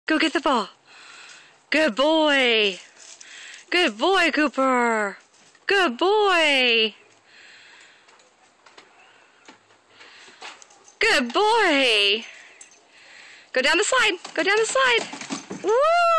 Go get the ball. Good boy. Good boy, Cooper. Good boy. Good boy. Go down the slide. Go down the slide. Woo!